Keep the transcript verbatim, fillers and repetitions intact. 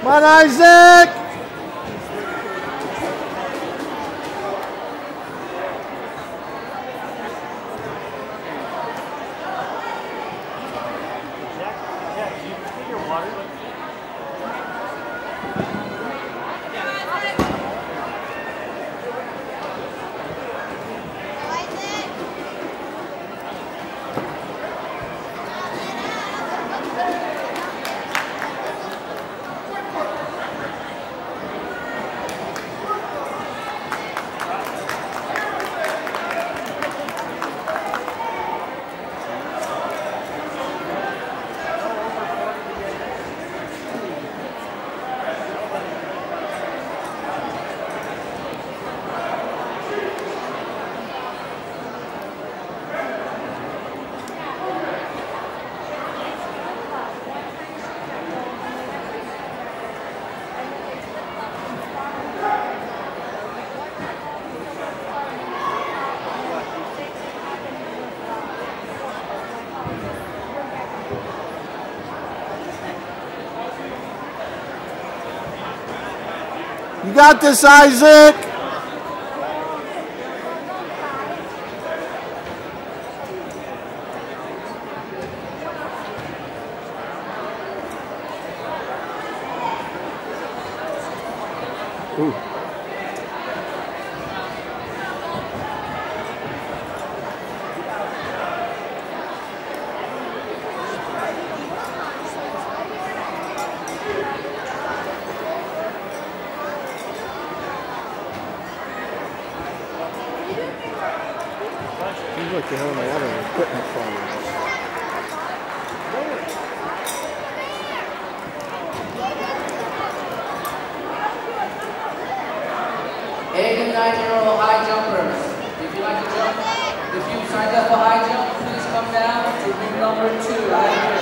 Come on, Isaac! You got this, Isaac. Ooh. Seems like they're having a lot of equipment problems. Eight and nine-year-old high jumpers. If you like to jump, if you signed up for high jump, please come down to ring number two.